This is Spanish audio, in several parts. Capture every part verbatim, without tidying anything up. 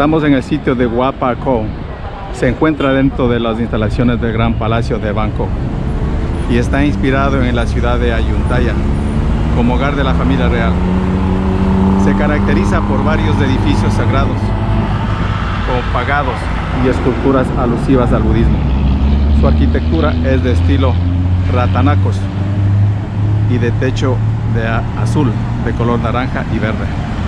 Estamos en el sitio de Wat Pa Kow. Se encuentra dentro de las instalaciones del Gran Palacio de Bangkok y está inspirado en la ciudad de Ayutthaya como hogar de la familia real. Se caracteriza por varios edificios sagrados, propagados y esculturas alusivas al budismo. Su arquitectura es de estilo Ratanakos y de techo de azul, de color naranja y verde.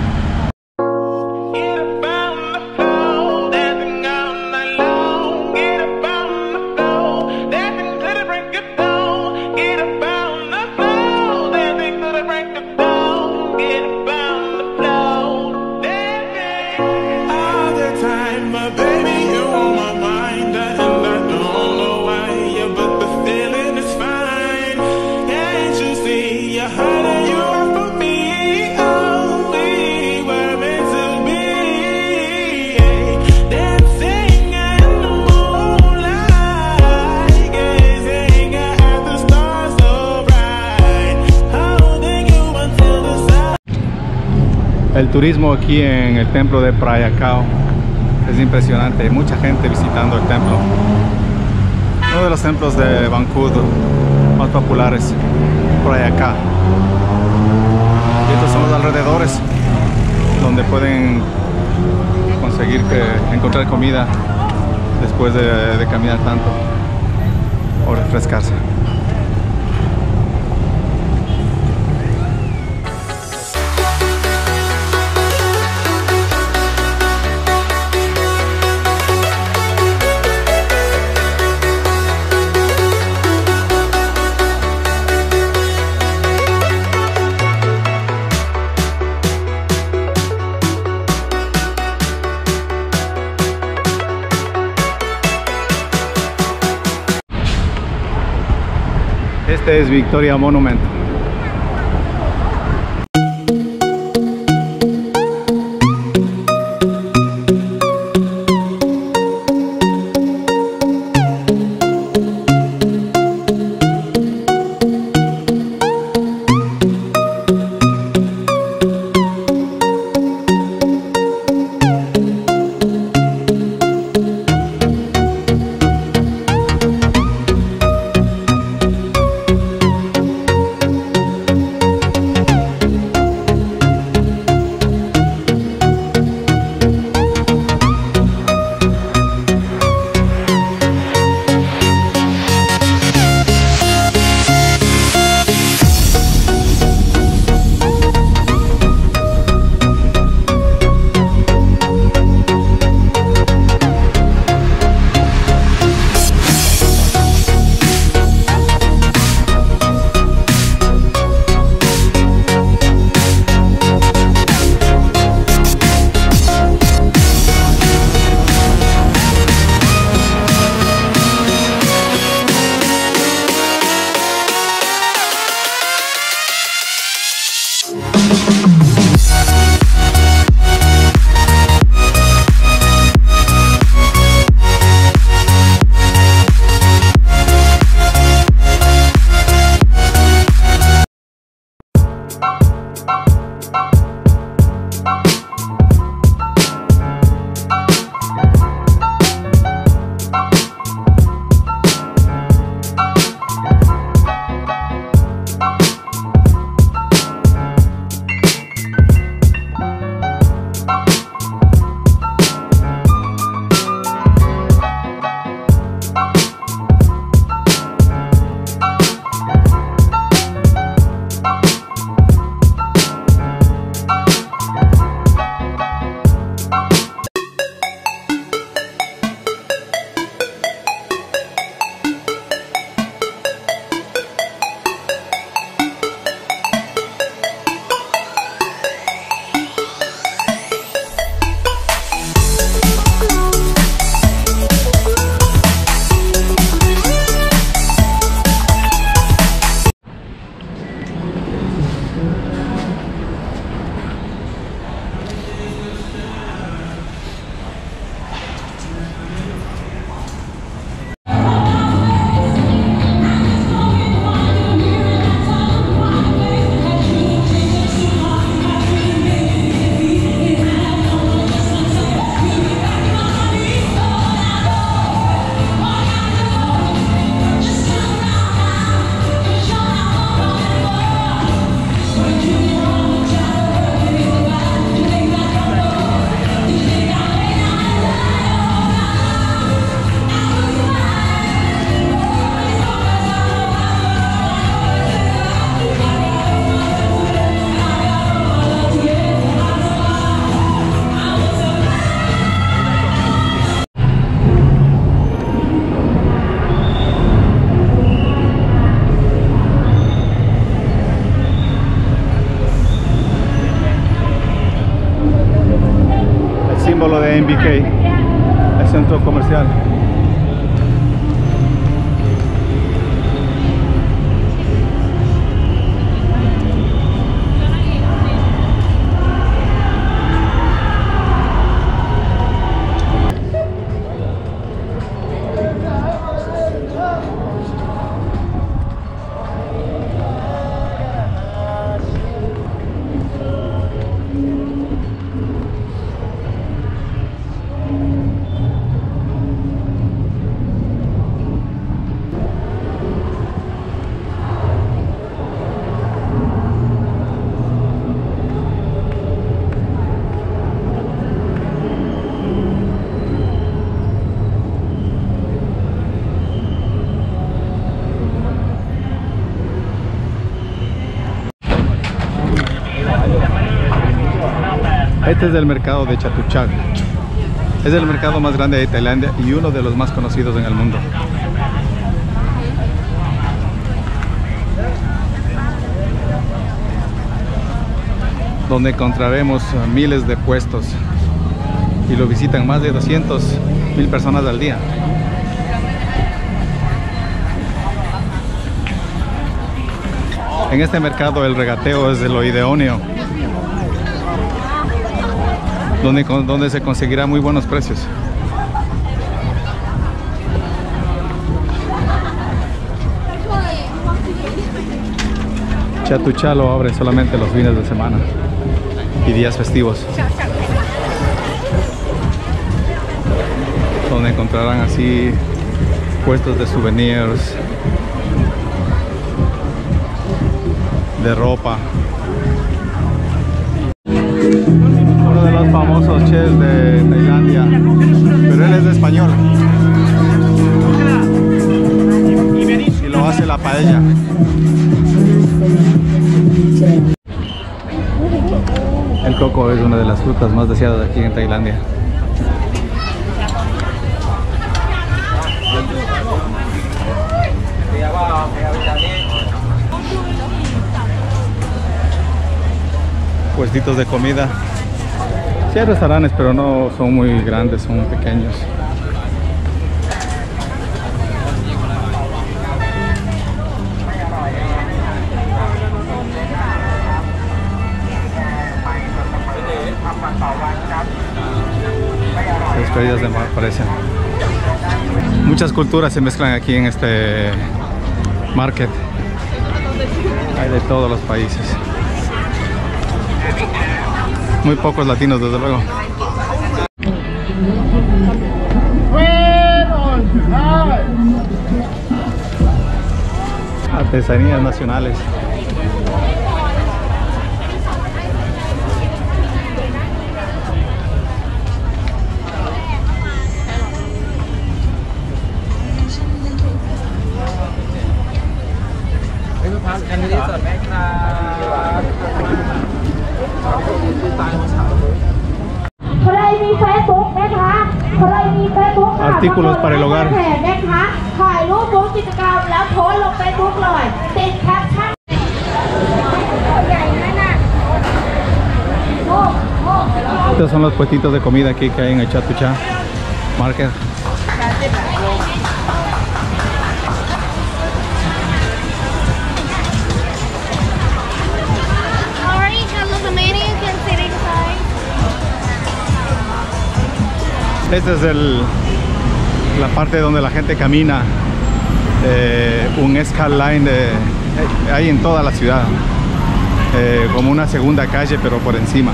El turismo aquí en el templo de Phra Kaew es impresionante, hay mucha gente visitando el templo. Uno de los templos de Bangkok más populares, Phra Kaew. Y estos son los alrededores donde pueden conseguir que, encontrar comida después de, de caminar tanto o refrescarse. Este es Victoria Monument. símbolo de M B K, el centro comercial. Este es el mercado de Chatuchak. Es el mercado más grande de Tailandia y uno de los más conocidos en el mundo. Donde encontraremos miles de puestos y lo visitan más de doscientas mil personas al día. En este mercado el regateo es de lo idóneo, donde, donde se conseguirá muy buenos precios. Chatuchak lo abre solamente los fines de semana y días festivos, donde encontrarán así puestos de souvenirs, de ropa. Uno de los famosos chefs de Tailandia, pero él es de español y lo hace la paella. El coco es una de las frutas más deseadas aquí en Tailandia. Puestitos de comida. Sí hay restaurantes, pero no son muy grandes, son pequeños. Estrellas de mar parecen. Muchas culturas se mezclan aquí en este market. Hay de todos los países. Muy pocos latinos, desde luego. Artesanías nacionales. Artículos para el hogar. Estos son los puestitos de comida aquí que hay en el Chatuchak Market. Esta es el, la parte donde la gente camina, eh, un skyline de, eh, hay en toda la ciudad, eh, como una segunda calle pero por encima.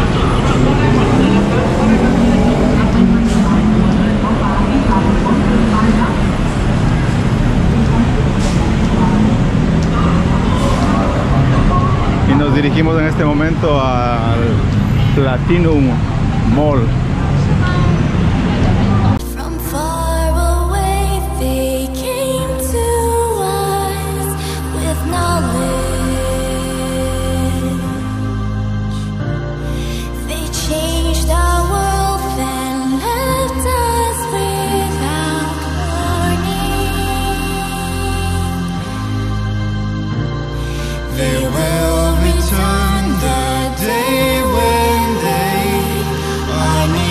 Y nos dirigimos en este momento al Platinum Mall. They will return the day when they are near.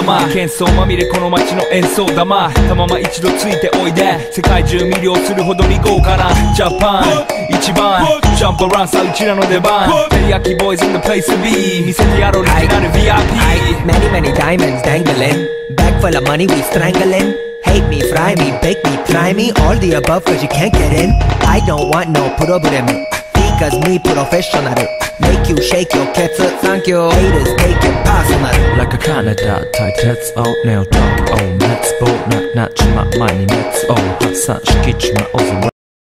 玉喧騒まみれこの街の演奏玉たまま一度ついておいで世界中魅了するほどに豪華なジャパン一番ジャンプアランさうちらの出番テリヤキボーイズ in the place to be 見せてやろうリジナル ブイアイピー Many many diamonds dangling Bag full of money we strangling Hate me, fry me, bake me, try me All the above cause you can't get in I don't want no problem Because me professional Make you shake your cats Thank you Haters take it personal Like a Canada tight heads out now talk oh let's go knock knock my money let's oh hot sun skitch my own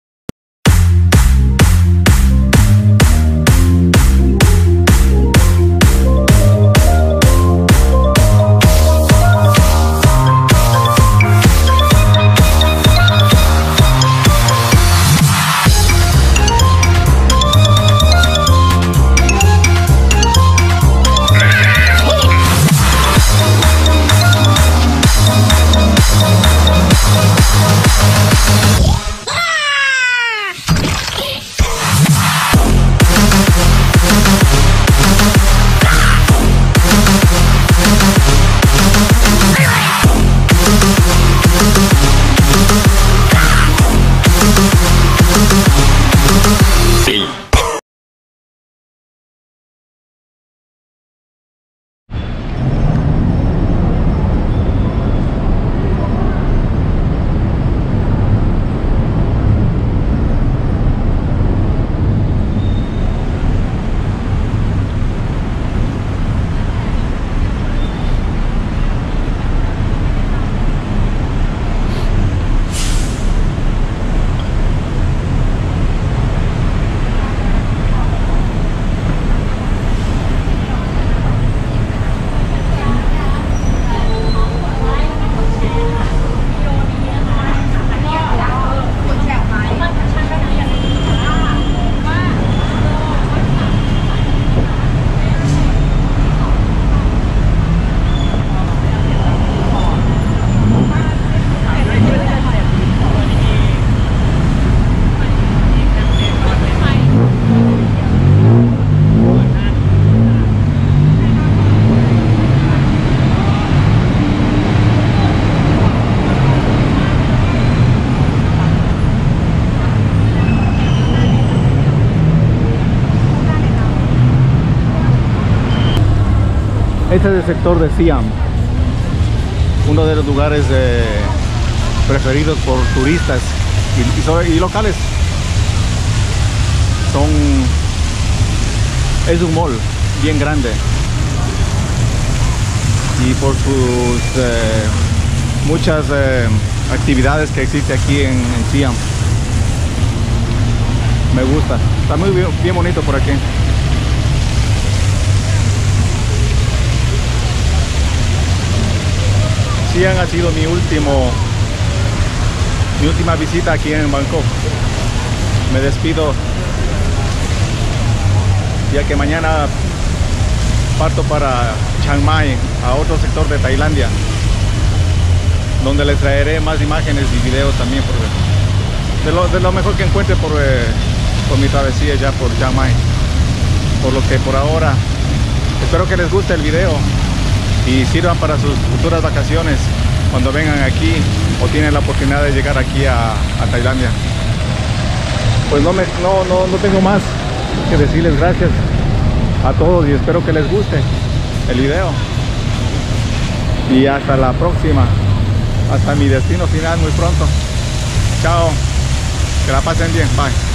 Este es el sector de Siam, uno de los lugares eh, preferidos por turistas y, y, sobre, y locales. Son, es un mall bien grande y por sus eh, muchas eh, actividades que existe aquí en, en Siam. Me gusta, está muy bien, bien bonito por aquí. Siam ha sido mi último mi última visita aquí en Bangkok. Me despido ya que mañana parto para Chiang Mai, a otro sector de Tailandia, donde les traeré más imágenes y videos también por, de, lo, de lo mejor que encuentre por, eh, por mi travesía ya por Chiang Mai. Por lo que por ahora espero que les guste el video y sirvan para sus futuras vacaciones cuando vengan aquí o tienen la oportunidad de llegar aquí a, a Tailandia. Pues no, me, no, no, no tengo más que decirles gracias a todos y espero que les guste el video. Y hasta la próxima, hasta mi destino final muy pronto. Chao, que la pasen bien, bye.